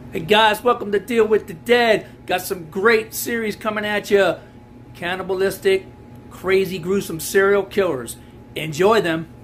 Hey guys, welcome to Deal with the Dead. Got some great series coming at you. Cannibalistic, crazy, gruesome serial killers. Enjoy them.